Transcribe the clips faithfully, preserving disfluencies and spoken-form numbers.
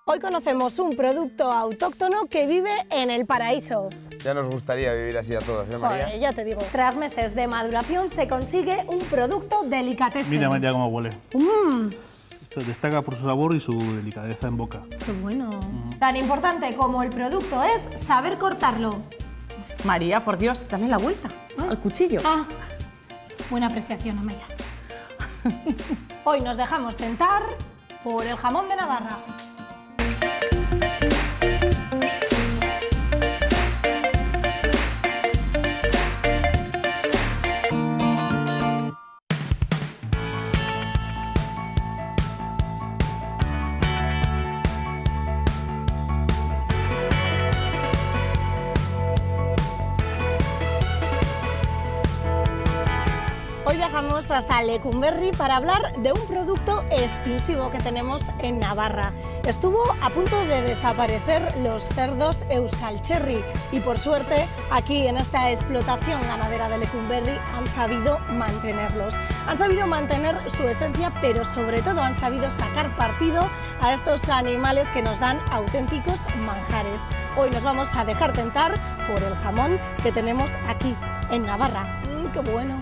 Hoy conocemos un producto autóctono que vive en el paraíso. Ya nos gustaría vivir así a todos, ¿eh, María? Joder, ya te digo. Tras meses de maduración se consigue un producto delicatessen. Mira, María, cómo huele. Mmm, Esto destaca por su sabor y su delicadeza en boca. qué bueno. Tan importante como el producto es saber cortarlo. María, por Dios, dale la vuelta al cuchillo. Ah, buena apreciación, Amelia. Hoy nos dejamos tentar por el jamón de Navarra. Hoy viajamos hasta Lecumberri para hablar de un producto exclusivo que tenemos en Navarra. Estuvo a punto de desaparecer los cerdos Euskalcherri y por suerte aquí en esta explotación ganadera de Lecumberri han sabido mantenerlos. Han sabido mantener su esencia, pero sobre todo han sabido sacar partido a estos animales que nos dan auténticos manjares. Hoy nos vamos a dejar tentar por el jamón que tenemos aquí en Navarra. ¡Mmm, qué bueno!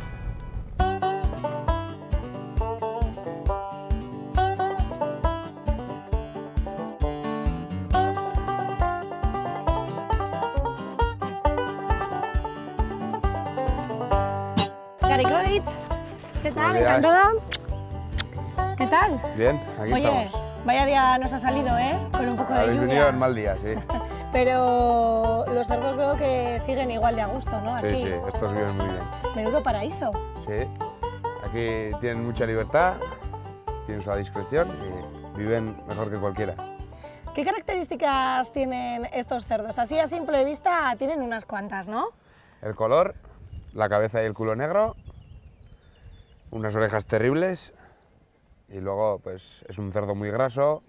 Garikovic, ¿qué tal? Buenos días. ¿Encantada? ¿Qué tal? Bien, aquí Oye, estamos. vaya día nos ha salido, ¿eh? Con un poco de Habéis lluvia. venido en mal día, sí. Pero los cerdos veo que siguen igual de a gusto, ¿no? Aquí. Sí, sí, estos viven muy bien. Menudo paraíso. Sí, aquí tienen mucha libertad, tienen su discreción y viven mejor que cualquiera. ¿Qué características tienen estos cerdos? Así a simple vista tienen unas cuantas, ¿no? El color, la cabeza y el culo negro, unas orejas terribles y luego pues es un cerdo muy graso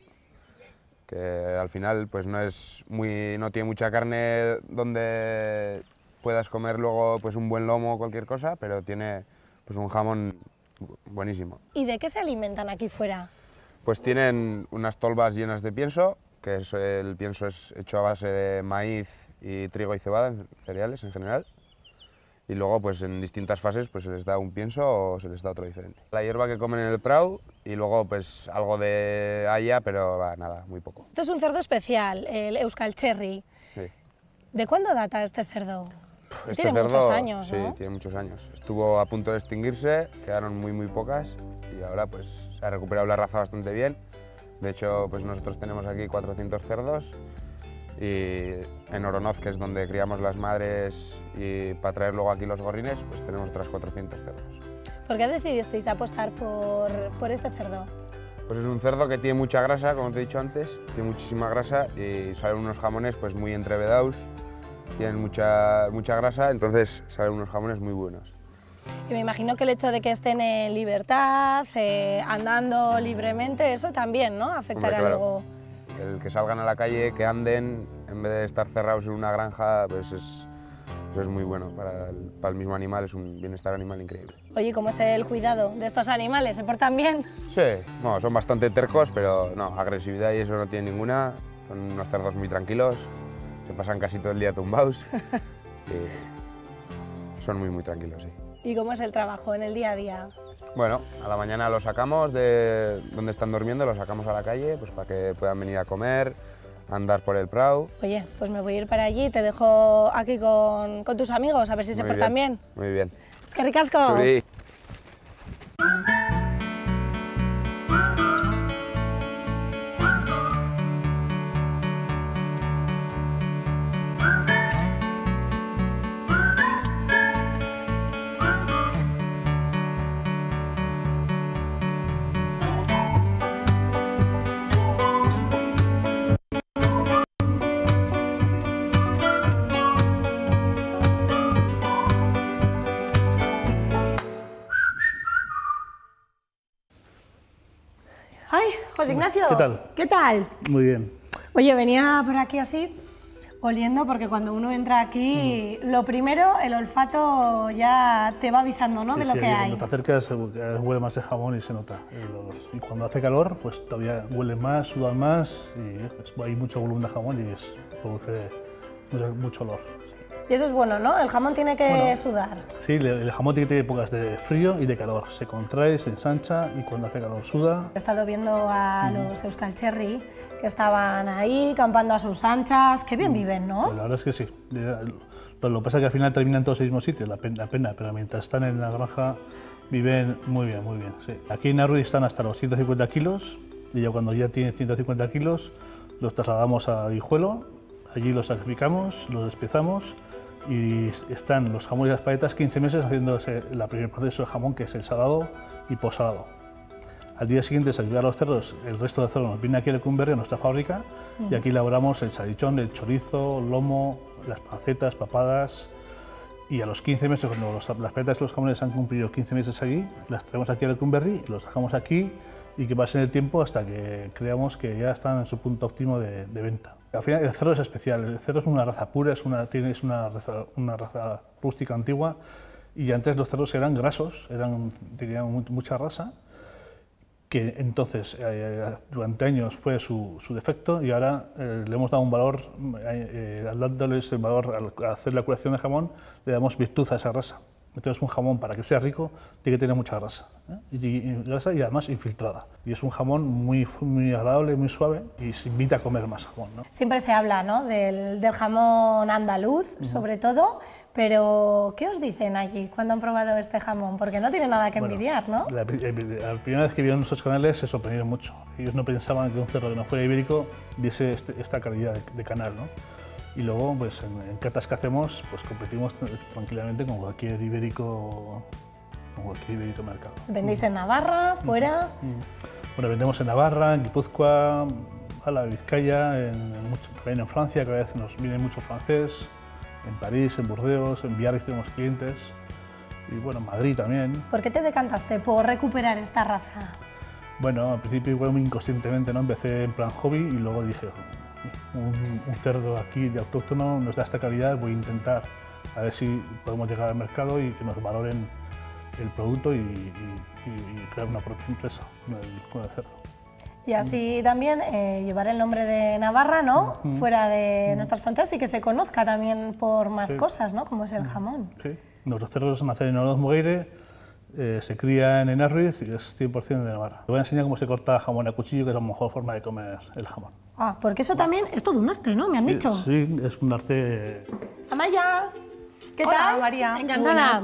que al final pues no es muy no tiene mucha carne donde puedas comer luego pues un buen lomo o cualquier cosa, pero tiene pues un jamón buenísimo. ¿Y de qué se alimentan aquí fuera? Pues tienen unas tolvas llenas de pienso, que es, el pienso es hecho a base de maíz y trigo y cebada, cereales en general. Y luego, pues en distintas fases, pues se les da un pienso o se les da otro diferente. La hierba que comen en el prau y luego, pues algo de haya, pero va, nada, muy poco. Este es un cerdo especial, el Euskalcherri. Sí. ¿De cuándo data este cerdo? Este Tiene cerdo, muchos años, sí, ¿no? tiene muchos años. Estuvo a punto de extinguirse, quedaron muy, muy pocas y ahora pues se ha recuperado la raza bastante bien. De hecho, pues nosotros tenemos aquí cuatrocientos cerdos y en Oronoz, que es donde criamos las madres, y para traer luego aquí los gorrines, pues tenemos otras cuatrocientos cerdos. ¿Por qué decidisteis apostar por, por este cerdo? Pues es un cerdo que tiene mucha grasa, como te he dicho antes, tiene muchísima grasa y salen unos jamones pues muy entrevedados, tienen mucha, mucha grasa, entonces salen unos jamones muy buenos. Y me imagino que el hecho de que estén en libertad, eh, andando libremente, eso también, ¿no? Afectará Hombre, claro. luego. El que salgan a la calle, que anden, en vez de estar cerrados en una granja, pues es, eso es muy bueno. Para el, para el mismo animal es un bienestar animal increíble. Oye, ¿cómo es el cuidado de estos animales? ¿Se portan bien? Sí, no, son bastante tercos, pero no, agresividad y eso no tiene ninguna. Son unos cerdos muy tranquilos, que pasan casi todo el día tumbados y son muy, muy tranquilos, sí. ¿Y cómo es el trabajo en el día a día? Bueno, a la mañana los sacamos de donde están durmiendo, los sacamos a la calle pues para que puedan venir a comer, a andar por el prau. Oye, pues me voy a ir para allí, te dejo aquí con, con tus amigos, a ver si se Muy portan bien. Muy bien. ¡Es que ricasco! Sí. ¡Ay, José Ignacio! ¿Qué tal? ¿Qué tal? Muy bien. Oye, venía por aquí así oliendo, porque cuando uno entra aquí, mm. lo primero, el olfato ya te va avisando, ¿no? Sí, de lo sí, que hay. Cuando te acercas huele más el jamón y se nota. Y cuando hace calor, pues todavía huele más, suda más y pues, hay mucho volumen de jamón y es, produce mucho, mucho olor. Y eso es bueno, ¿no? El jamón tiene que bueno, sudar. Sí, el jamón tiene que tener épocas de frío y de calor. Se contrae, se ensancha y cuando hace calor suda. He estado viendo a mm. los Euskalcherri que estaban ahí campando a sus anchas. Qué bien mm. viven, ¿no? Pues la verdad es que sí. Pero lo que pasa es que al final terminan todos en el mismo sitio, la pena, la pena, pero mientras están en la granja viven muy bien, muy bien. Sí. Aquí en Arruy están hasta los ciento cincuenta kilos y ya cuando ya tienen ciento cincuenta kilos los trasladamos a Guijuelo, allí los sacrificamos, los despiezamos y están los jamones y las paletas quince meses haciéndose el primer proceso de jamón, que es el salado y possalado. Al día siguiente, sacrificar los cerdos, el resto de cerdos nos viene aquí a Lecumberri, a nuestra fábrica, mm. y aquí elaboramos el salchichón, el chorizo, lomo, las pancetas, papadas, y a los quince meses, cuando los, las paletas y los jamones han cumplido quince meses allí, las traemos aquí a Lecumberri, los dejamos aquí y que pasen el tiempo hasta que creamos que ya están en su punto óptimo de, de venta. Al final el cerdo es especial, el cerdo es una raza pura, es una, tiene, es una, raza, una raza rústica antigua y antes los cerdos eran grasos, eran, tenían mucha grasa, que entonces eh, durante años fue su, su defecto y ahora eh, le hemos dado un valor, eh, al dándoles el valor, al hacer la curación de jamón, le damos virtud a esa grasa. Entonces un jamón, para que sea rico, tiene que tener mucha grasa, ¿eh? y, y, grasa y además infiltrada. Y es un jamón muy, muy agradable, muy suave y se invita a comer más jamón, ¿no? Siempre se habla, ¿no?, del, del jamón andaluz, uh-huh. sobre todo, pero ¿qué os dicen allí cuando han probado este jamón? Porque no tiene nada que envidiar, bueno, ¿no? La, la, la primera vez que vieron nuestros canales se sorprendieron mucho. Ellos no pensaban que un cerdo que no fuera ibérico diese este, esta calidad de, de canal, ¿no? Y luego, pues en, en catas que hacemos, pues competimos tranquilamente con cualquier ibérico, con cualquier ibérico mercado. ¿Vendéis en Navarra, fuera? Bueno, vendemos en Navarra, en Guipúzcoa, a la Vizcaya, en, en mucho, también en Francia, cada vez nos viene mucho francés, en París, en Burdeos, en Biarritz tenemos clientes, y bueno, en Madrid también. ¿Por qué te decantaste por recuperar esta raza? Bueno, al principio igual muy inconscientemente, ¿no? Empecé en plan hobby y luego dije, Un, un cerdo aquí de autóctono nos da esta calidad, voy a intentar a ver si podemos llegar al mercado y que nos valoren el producto y, y, y crear una propia empresa con el, con el cerdo. Y así también eh, llevar el nombre de Navarra, ¿no?, uh-huh. fuera de uh-huh. nuestras fronteras y que se conozca también por más sí. cosas, ¿no?, como es el jamón. Sí, nuestros cerdos nacen en Orozmogueire, eh, se crían en Arruiz y es cien por cien de Navarra. Te voy a enseñar cómo se corta jamón a cuchillo, que es la mejor forma de comer el jamón. Ah, porque eso también es todo un arte, ¿no? Me han dicho. Sí, es un arte... Amaya, ¿qué Hola, tal? María. Encantada.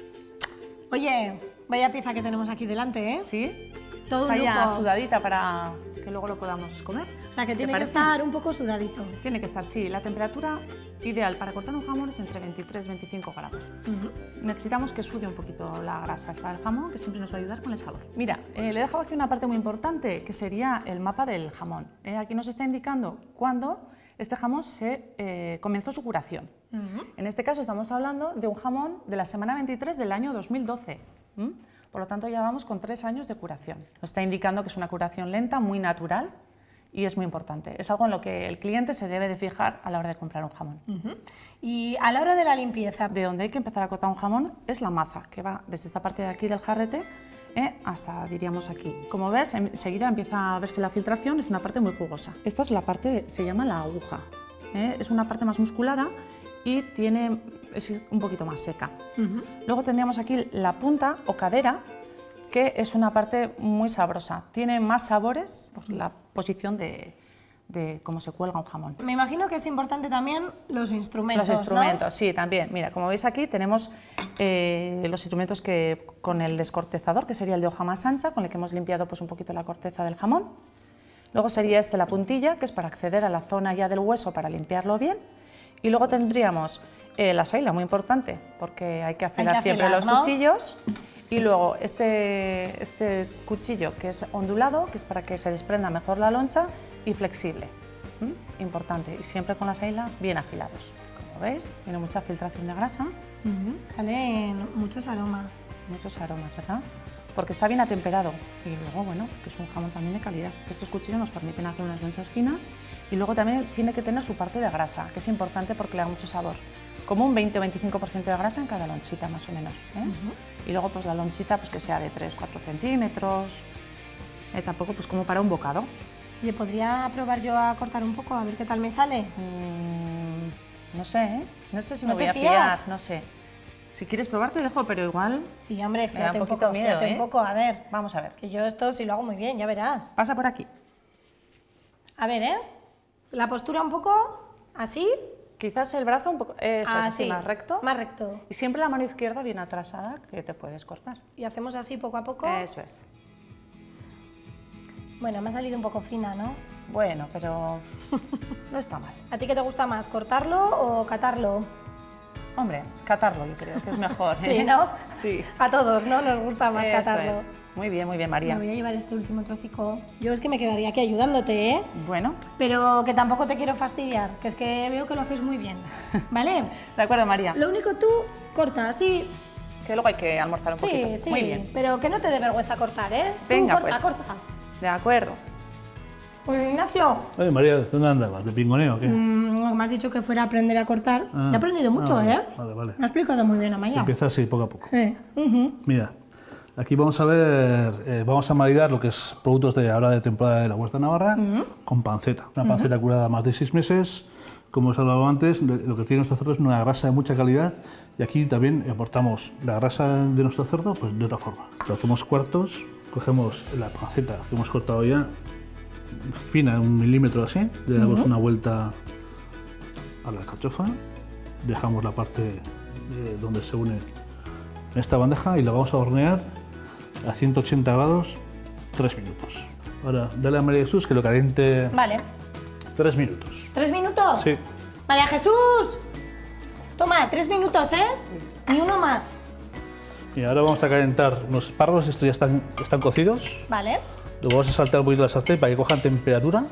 Oye, vaya pieza que tenemos aquí delante, ¿eh? Sí. Todo Está un ya lujo. sudadita para que luego lo podamos comer. O sea, que tiene que estar un poco sudadito. Tiene que estar, sí. La temperatura ideal para cortar un jamón es entre veintitrés y veinticinco grados. Uh-huh. Necesitamos que sude un poquito la grasa esta del jamón, que siempre nos va a ayudar con el sabor. Mira, eh, le he dejado aquí una parte muy importante, que sería el mapa del jamón. Eh, aquí nos está indicando cuándo este jamón se, eh, comenzó su curación. Uh-huh. En este caso estamos hablando de un jamón de la semana veintitrés del año dos mil doce. ¿Mm? Por lo tanto, ya vamos con tres años de curación. Nos está indicando que es una curación lenta, muy natural, y es muy importante. Es algo en lo que el cliente se debe de fijar a la hora de comprar un jamón. Uh-huh. Y a la hora de la limpieza, de donde hay que empezar a cortar un jamón es la maza, que va desde esta parte de aquí del jarrete eh, hasta, diríamos, aquí. Como ves, enseguida empieza a verse la filtración, es una parte muy jugosa. Esta es la parte, se llama la aguja. Eh, es una parte más musculada y tiene, es un poquito más seca. Uh-huh. Luego tendríamos aquí la punta o cadera, que es una parte muy sabrosa. Tiene más sabores por la posición de, de cómo se cuelga un jamón. Me imagino que es importante también los instrumentos, Los instrumentos, ¿no? Sí, también. Mira, como veis aquí tenemos eh, los instrumentos que, con el descortezador, que sería el de hoja más ancha, con el que hemos limpiado pues, un poquito la corteza del jamón. Luego sería este la puntilla, que es para acceder a la zona ya del hueso para limpiarlo bien. Y luego tendríamos eh, la saila, muy importante, porque hay que afilar, hay que siempre afilar, los ¿no? cuchillos. Y luego este, este cuchillo que es ondulado, que es para que se desprenda mejor la loncha, y flexible. ¿Mm? Importante. Y siempre con la saila bien afilados. Como veis, tiene mucha filtración de grasa. Uh-huh. Salen muchos aromas. Muchos aromas, ¿verdad? porque está bien atemperado y luego, bueno, que es un jamón también de calidad. Estos cuchillos nos permiten hacer unas lonchas finas y luego también tiene que tener su parte de grasa, que es importante porque le da mucho sabor. Como un veinte o veinticinco por ciento de grasa en cada lonchita, más o menos. ¿eh? Uh-huh. Y luego pues la lonchita pues que sea de tres a cuatro centímetros, eh, tampoco pues como para un bocado. ¿Le podría probar yo a cortar un poco, a ver qué tal me sale? Mm, no sé, ¿eh? No sé si me ¿No voy te a fías? fiar, no sé. Si quieres probar te dejo, pero igual... Sí, hombre, me da fíjate un un poquito poco, miedo, fíjate ¿eh? un poco, a ver. Vamos a ver. Que yo esto sí lo hago muy bien, ya verás. Pasa por aquí. A ver, ¿eh? La postura un poco así. Quizás el brazo un poco, eso, Ah, es así, sí, más recto. Más recto. Y siempre la mano izquierda bien atrasada, que te puedes cortar. Y hacemos así poco a poco. Eso es. Bueno, me ha salido un poco fina, ¿no? Bueno, pero no está mal. ¿A ti qué te gusta más, cortarlo o catarlo? Hombre, catarlo yo creo que es mejor. ¿eh? Sí, ¿no? Sí. A todos, ¿no? Nos gusta más Eso catarlo. es. Muy bien, muy bien, María. Me voy a llevar este último trocico. Yo es que me quedaría aquí ayudándote, ¿eh? Bueno. Pero que tampoco te quiero fastidiar, que es que veo que lo hacéis muy bien, ¿vale? De acuerdo, María. Lo único tú corta así. Que luego hay que almorzar un Sí, poquito. sí, Muy bien. pero que no te dé vergüenza cortar, ¿eh? Venga, tú corta, pues. corta. De acuerdo. Pues Ignacio, Oye, María, ¿dónde andabas? ¿De pingoneo o qué? mmm, me has dicho que fuera a aprender a cortar. Ah, He aprendido mucho, ah, ¿eh? Vale, vale. Me ha explicado muy bien, Se Amaya. empieza así, poco a poco. Eh, ujú. Mira, aquí vamos a ver, eh, vamos a maridar lo que es productos de ahora de temporada de la Huerta Navarra con panceta. Una panceta curada más de seis meses. Como os hablaba antes, de- lo que tiene nuestro cerdo es una grasa de mucha calidad y aquí también aportamos la grasa de nuestro cerdo pues, de otra forma. Lo hacemos cuartos, cogemos la panceta que hemos cortado ya, fina, un milímetro así, le damos una vuelta a la alcachofa, dejamos la parte de donde se une en esta bandeja y la vamos a hornear a ciento ochenta grados tres minutos. Ahora, dale a María Jesús que lo caliente Vale. tres minutos. ¿Tres minutos? Sí. María Jesús. Toma, tres minutos, ¿eh? Ni uno más. Y ahora vamos a calentar unos espárragos, estos ya están, están cocidos. Vale. Luego vamos a saltar un poquito la sartén para que cojan temperatura.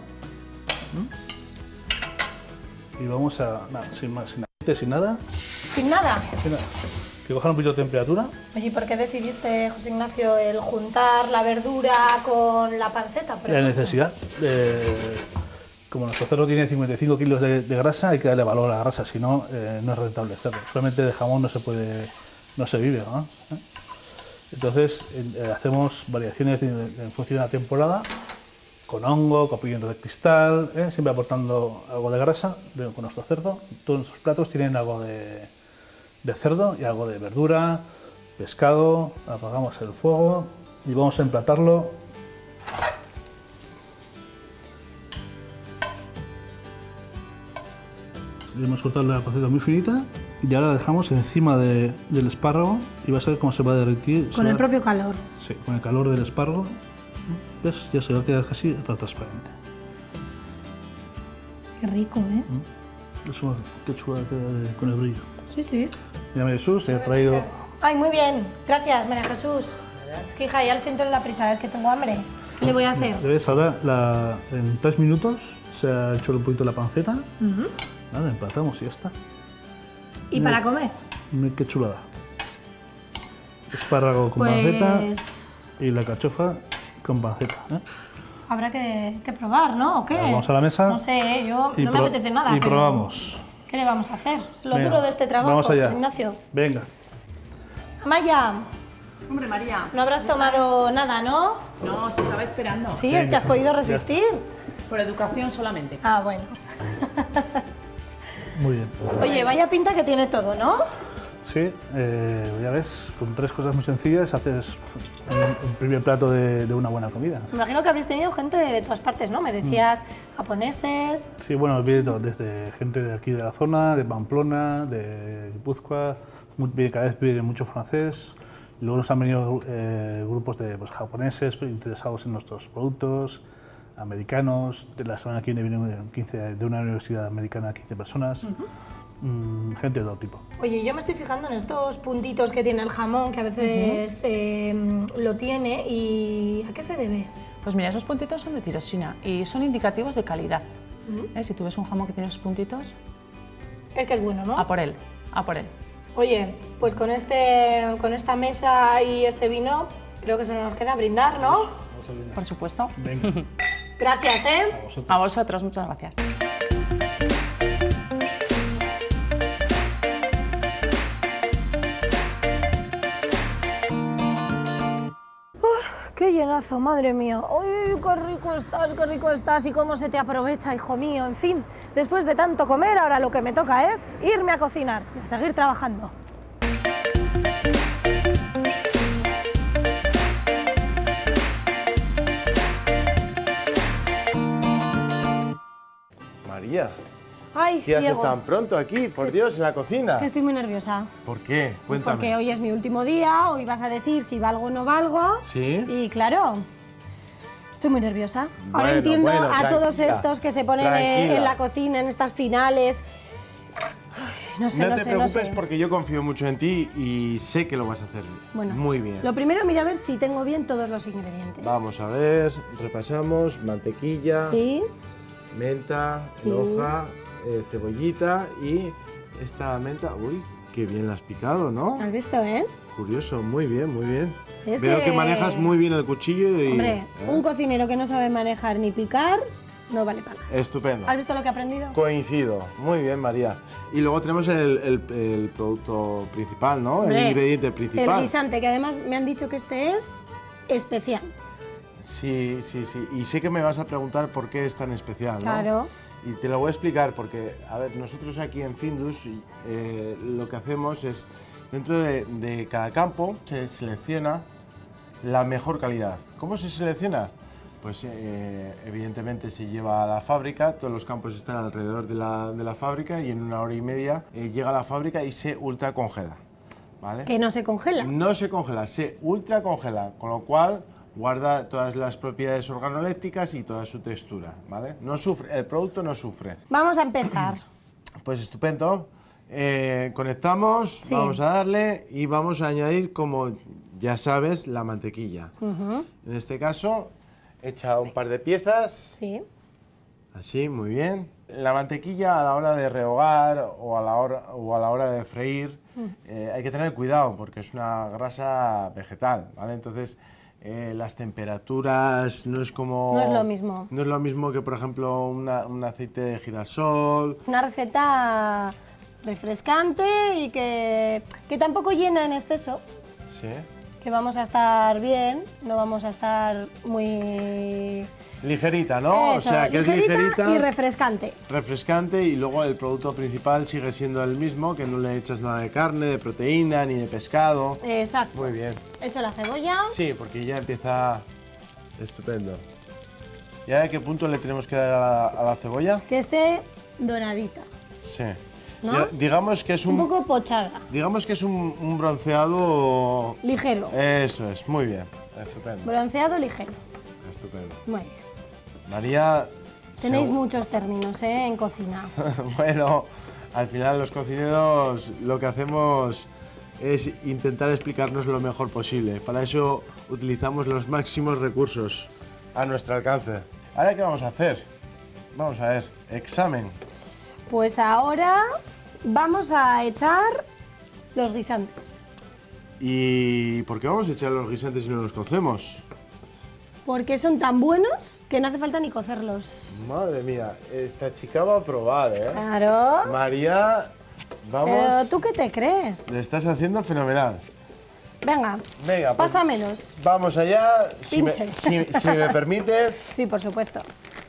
Y vamos a, nada, sin más, sin aceite, sin nada, Sin nada. sin nada. Que cojan un poquito de temperatura. Oye, ¿y por qué decidiste, José Ignacio, el juntar la verdura con la panceta? por La ejemplo? necesidad. eh, como nuestro cerdo tiene cincuenta y cinco kilos de, de grasa, hay que darle valor a la grasa, si no, eh, no es rentable cerdo. Solamente de jamón no se puede, no se vive, ¿no? ¿Eh? Entonces, eh, hacemos variaciones en, en función de la temporada, con hongo, con pimiento de cristal, ¿eh? Siempre aportando algo de grasa de- con nuestro cerdo. Todos nuestros platos tienen algo de, de cerdo y algo de verdura, pescado. Apagamos el fuego y vamos a emplatarlo. Le hemos cortado la panceta muy finita y ahora la dejamos encima de- del espárrago y vas a ver cómo se va a derretir. se Con el va- propio calor. Sí, con el calor del espárrago. ¿Ves? Ya se va a quedar casi transparente. Qué rico, ¿eh? Eso, qué chula queda de- con el brillo. Sí, sí. Mira, Jesús, te he traído... Ay, muy bien. Gracias, María Jesús. Es que, hija, ya lo siento en la prisa, es que tengo hambre. ¿Qué le voy a hacer? ¿Ves? Ahora, la- en tres minutos se ha hecho un poquito la panceta. Nada, emplatamos y ya está. ¿Y para comer? Mira qué chulada. Espárrago con panceta Pues y la cachofa con panceta. ¿eh? habrá que, que probar, ¿no? ¿O qué? Vamos a la mesa. No sé, ¿eh? yo Y no me pro- apetece nada. Y pero probamos. ¿Qué le vamos a hacer? Es lo Venga, duro de este trabajo, vamos allá. José Ignacio. Venga. Amaya, Hombre, María. no habrás tomado nada, ¿no? No, se estaba esperando. Sí, Venga. ¿te has podido Ya. resistir? Por educación solamente. Ah, bueno. Muy bien. Oye, vaya pinta que tiene todo, ¿no? Sí, eh, ya ves, con tres cosas muy sencillas haces un, un primer plato de, de una buena comida. Me imagino que habréis tenido gente de todas partes, ¿no? Me decías japoneses. Sí, bueno, viene todo, desde gente de aquí de la zona, de Pamplona, de Guipúzcoa, muy- viene- cada vez viene mucho francés. Y luego nos han venido eh, grupos de pues, japoneses interesados en nuestros productos, americanos. De la semana que viene vienen quince, de una universidad americana quince personas. Mm, gente de todo tipo. Oye, yo me estoy fijando en estos puntitos que tiene el jamón, que a veces eh, lo tiene, y ¿a qué se debe? Pues mira, esos puntitos son de tirosina y son indicativos de calidad. ¿Eh? Si tú ves un jamón que tiene esos puntitos, Es que es bueno, ¿no? a por él, a por él. Oye, pues con, este, con esta mesa y este vino, creo que solo nos queda brindar, ¿no? Por supuesto. Venga, Gracias, ¿eh? a vosotros. A vosotros, muchas gracias. ¡Qué llenazo, madre mía! ¡Uy, qué rico estás, qué rico estás! Y cómo se te aprovecha, hijo mío. En fin, después de tanto comer, ahora lo que me toca es irme a cocinar y a seguir trabajando. María, ¡Ay, ¿qué haces Diego! tan pronto aquí? Por Dios, en la cocina. Estoy muy nerviosa. ¿Por qué? Cuéntame. Porque hoy es mi último día, hoy vas a decir si valgo o no valgo. ¿Sí? Y claro, estoy muy nerviosa. Ahora Bueno, entiendo bueno, a todos tranquila, estos que se ponen eh, tranquila. en la cocina en estas finales. Ay, no sé, No no, te sé, no preocupes sé. porque yo confío mucho en ti y sé que lo vas a hacer Bueno, muy bien. Lo primero, mira a ver si tengo bien todos los ingredientes. Vamos a ver, repasamos, mantequilla, Sí, menta, Sí. hoja, eh, cebollita y esta menta. Uy, qué bien la has picado, ¿no? has visto, ¿eh? Curioso, muy bien, muy bien. Es Veo que- que... manejas muy bien el cuchillo y... Hombre, ¿eh? un cocinero que no sabe manejar ni picar, no vale para nada. Estupendo. ¿Has visto lo que he aprendido? Coincido. Muy bien, María. Y luego tenemos el, el- el producto principal, ¿no? Hombre, el ingrediente principal. El guisante, que además me han dicho que este es especial. Sí, sí, sí. Y sé que me vas a preguntar por qué es tan especial, ¿no? Claro. Y te lo voy a explicar porque, a ver, nosotros aquí en Findus eh, lo que hacemos es, dentro de, de cada campo, se selecciona la mejor calidad. ¿Cómo se selecciona? Pues eh, evidentemente se lleva a la fábrica, todos los campos están alrededor de la, de la fábrica y en una hora y media eh, llega a la fábrica y se ultracongela, ¿vale? Que no se congela. No se congela, se ultracongela, con lo cual guarda todas las propiedades organolépticas y toda su textura, ¿vale? No sufre, el producto no sufre. Vamos a empezar. Pues estupendo. Eh, conectamos, Sí. vamos a darle y vamos a añadir, como ya sabes, la mantequilla. Ujú, En este caso, echa un par de piezas, sí. así, muy bien. La mantequilla a la hora de rehogar o a la hora, o a la hora de freír eh, hay que tener cuidado porque es una grasa vegetal, ¿vale? Entonces, eh, las temperaturas no es como... No es lo mismo. No es lo mismo que, por ejemplo, una- un aceite de girasol. Una receta refrescante y que, que tampoco llena en exceso, Sí. que vamos a estar bien, no vamos a estar muy... Ligerita, ¿no? Eso, o sea, que ligerita es ligerita, y refrescante. refrescante y luego el producto principal sigue siendo el mismo, que no le echas nada de carne, de proteína ni de pescado. Exacto. Muy bien. He hecho la cebolla. Sí, porque ya empieza estupendo. ¿Y ahora a qué punto le tenemos que dar a la, a la cebolla? Que esté doradita. Sí. ¿No? Ya- digamos que es Un un, poco pochada. digamos que es un, un bronceado. Ligero. Eso es, muy bien. Estupendo. Bronceado ligero. Estupendo. Muy bien. María. Tenéis segu- muchos términos, ¿eh? En cocina. Bueno, al final los cocineros lo que hacemos es intentar explicarnos lo mejor posible. Para eso utilizamos los máximos recursos a nuestro alcance. ¿Ahora qué vamos a hacer? Vamos a ver, examen. Pues ahora vamos a echar los guisantes. ¿Y por qué vamos a echar los guisantes si no los cocemos? Porque son tan buenos que no hace falta ni cocerlos. Madre mía, esta chica va a probar, ¿eh? Claro. María, vamos. Pero ¿tú qué te crees? Le estás haciendo fenomenal. Venga, Venga, pues pásamelos. vamos allá. Si me, Pinche. si- si me permites, Sí, por supuesto.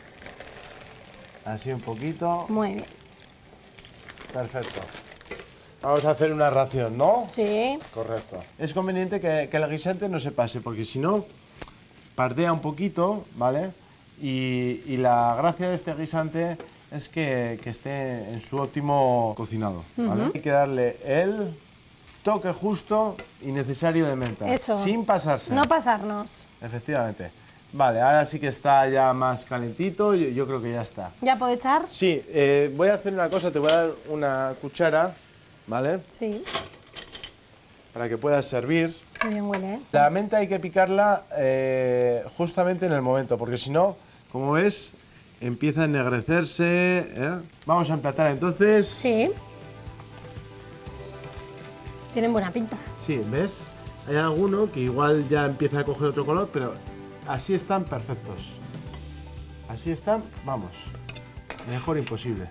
así un poquito. Muy bien. Perfecto. Vamos a hacer una ración, ¿no? Sí. Correcto. Es conveniente que, que el guisante no se pase, porque si no, pardea un poquito, ¿vale? Y, y la gracia de este guisante es que, que esté en su óptimo cocinado, ¿vale? Hay que darle el toque justo y necesario de menta. Eso. Sin pasarse. No pasarnos. Efectivamente. Vale, ahora sí que está ya más calentito, yo, yo creo que ya está. ¿Ya puedo echar? Sí, eh, voy a hacer una cosa, te voy a dar una cuchara, ¿vale? Sí. Para que puedas servir. Muy bien huele, ¿eh? La menta hay que picarla eh, justamente en el momento, porque si no, como ves, empieza a ennegrecerse. ¿eh? Vamos a emplatar entonces. Sí. Tienen buena pinta. Sí, ¿ves? Hay alguno que igual ya empieza a coger otro color, pero así están perfectos. Así están, vamos, mejor imposible.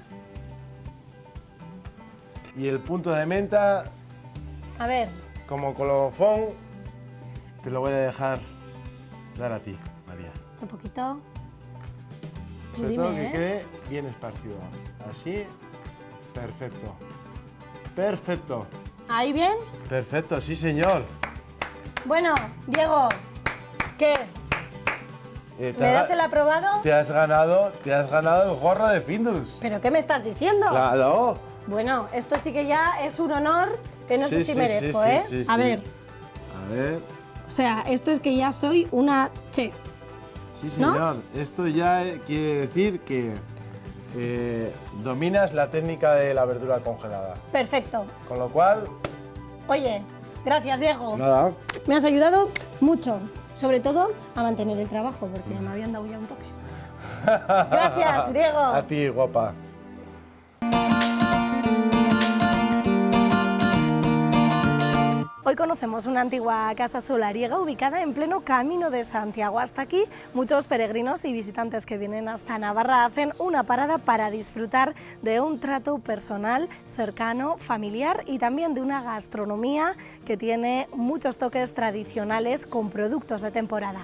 Y el punto de menta, A ver, como colofón, te lo voy a dejar dar a ti, María. un poquito. Tú Sobre todo dime, que ¿eh? quede bien esparcido. Así, perfecto. Perfecto. ¿Ahí bien? Perfecto, sí señor. Bueno, Diego, ¿qué? Eh, te ¿Me ha- das el aprobado? Te has ganado, te has ganado el gorro de Findus. ¿Pero qué me estás diciendo? Claro. Bueno, esto sí que ya es un honor que no Sí, sé si sí, merezco, sí, ¿eh? sí, sí, A sí. ver, A ver. o sea, esto es que ya soy una chef. Sí, ¿No? señor. Esto ya eh, quiere decir que eh, dominas la técnica de la verdura congelada. Perfecto. Con lo cual, Oye, gracias, Diego. nada. Me has ayudado mucho, sobre todo a mantener el trabajo, porque me habían dado ya un toque. Gracias, Diego. A ti, guapa. Hoy conocemos una antigua casa solariega ubicada en pleno Camino de Santiago. Hasta aquí, muchos peregrinos y visitantes que vienen hasta Navarra hacen una parada para disfrutar de un trato personal, cercano, familiar y también de una gastronomía que tiene muchos toques tradicionales con productos de temporada.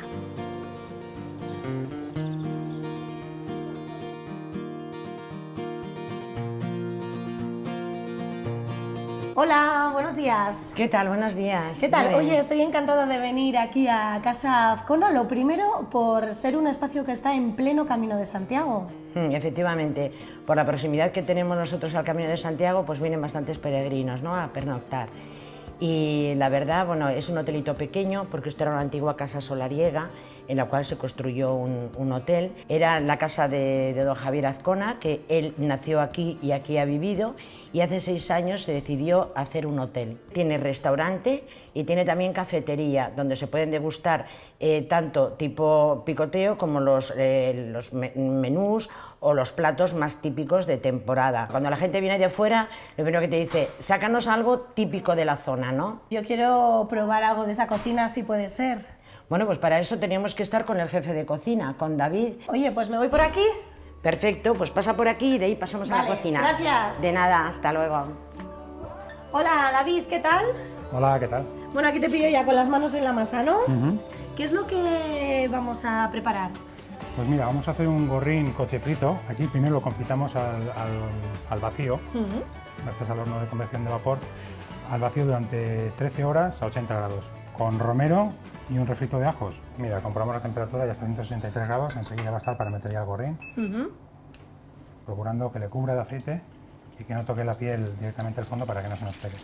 Hola, buenos días. ¿Qué tal? Buenos días. ¿Qué tal? Muy bien. Oye, estoy encantada de venir aquí a Casa Azcona. Lo primero, por ser un espacio que está en pleno Camino de Santiago. Mm, Efectivamente, por la proximidad que tenemos nosotros al Camino de Santiago, pues vienen bastantes peregrinos, ¿no?, a pernoctar. Y la verdad, bueno, es un hotelito pequeño, porque esto era una antigua casa solariega en la cual se construyó un, un hotel. Era la casa de, de don Javier Azcona, que él nació aquí y aquí ha vivido, y hace seis años se decidió hacer un hotel. Tiene restaurante y tiene también cafetería, donde se pueden degustar eh, tanto tipo picoteo como los, eh, los me- menús o los platos más típicos de temporada. Cuando la gente viene de fuera, lo primero que te dice, sácanos algo típico de la zona, ¿no? Yo quiero probar algo de esa cocina, si puede ser. Bueno, pues para eso teníamos que estar con el jefe de cocina, con David. Oye, pues me voy por aquí. Perfecto, pues pasa por aquí y de ahí pasamos a Vale, la cocina. gracias. De nada, hasta luego. Hola, David, ¿qué tal? Hola, ¿qué tal? Bueno, aquí te pillo ya con las manos en la masa, ¿no? ¿Qué es lo que vamos a preparar? Pues mira, vamos a hacer un gorrín coche frito. Aquí primero lo confitamos al, al- al vacío, gracias al horno de convección de vapor, al vacío durante trece horas a ochenta grados, con romero y un refrito de ajos. Mira, comprobamos la temperatura, ya está a ciento sesenta y tres grados, enseguida va a estar para meter ya el gorrín, procurando que le cubra de aceite y que no toque la piel directamente al fondo para que no se nos pegue.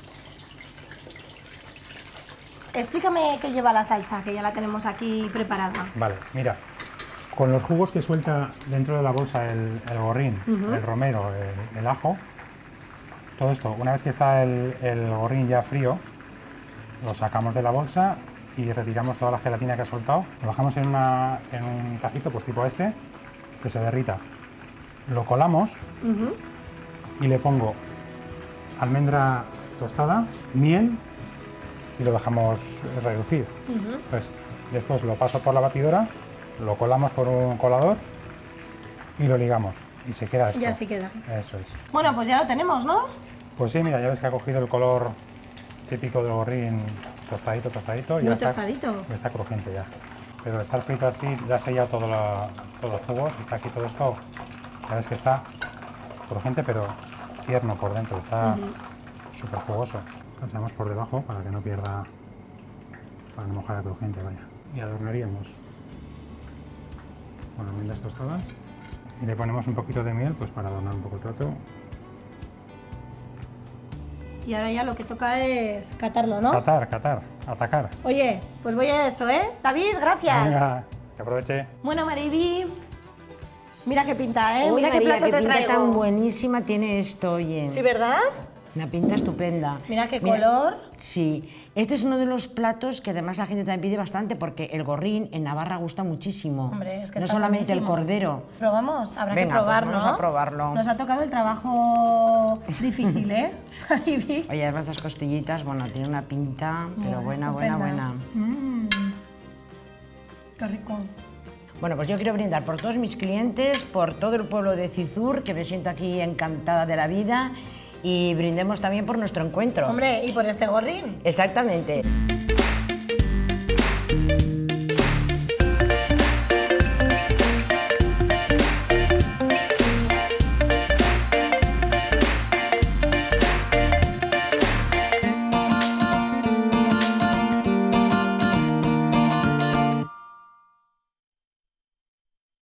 Explícame qué lleva la salsa, que ya la tenemos aquí preparada. Vale, mira, con los jugos que suelta dentro de la bolsa el, el gorrín, el romero, el, el ajo, todo esto, una vez que está el, el gorrín ya frío, lo sacamos de la bolsa y retiramos toda la gelatina que ha soltado. Lo bajamos en, una, en un tacito, pues tipo este, que se derrita. Lo colamos y le pongo almendra tostada, miel y lo dejamos reducir. Entonces, después lo paso por la batidora, lo colamos por un colador y lo ligamos. Y se queda esto. Ya se queda. Eso es. Bueno, pues ya lo tenemos, ¿no? Pues sí, mira, ya ves que ha cogido el color típico del gorrín tostadito, tostadito. y Muy ya está- tostadito. ya está crujiente ya. Pero al estar frito así, ya ha sellado todo la- todos los jugos, está aquí todo esto. Ya ves que está crujiente, pero tierno por dentro, está súper jugoso. Echamos por debajo para que no pierda, para no mojar el crujiente, vaya. Y adornaríamos con almendras tostadas. Y le ponemos un poquito de miel, pues para adornar un poco el plato. Y ahora ya lo que toca es catarlo, ¿no? Catar, catar, atacar. Oye, pues voy a eso, ¿eh? David, gracias. Venga, que aproveche. Bueno, Mariby, mira qué pinta, ¿eh? Uy, mira qué María, plato te pinta traigo. tan buenísima tiene esto, oye. Sí, ¿verdad? Una pinta estupenda. Mira qué color. Sí. Este es uno de los platos que además la gente también pide bastante porque el gorrín en Navarra gusta muchísimo. Hombre, es que no está solamente buenísimo. el cordero. ¿Probamos? Habrá Venga, que probar, pues ¿no? vamos a probarlo. Nos ha tocado el trabajo difícil, ¿eh? Ibi? Oye, además las costillitas, bueno, tiene una pinta, pero Oh, buena, estupenda. buena, buena. Mm, qué rico. Bueno, pues yo quiero brindar por todos mis clientes, por todo el pueblo de Cizur, que me siento aquí encantada de la vida, y brindemos también por nuestro encuentro. Hombre, ¿y por este gorrín? Exactamente.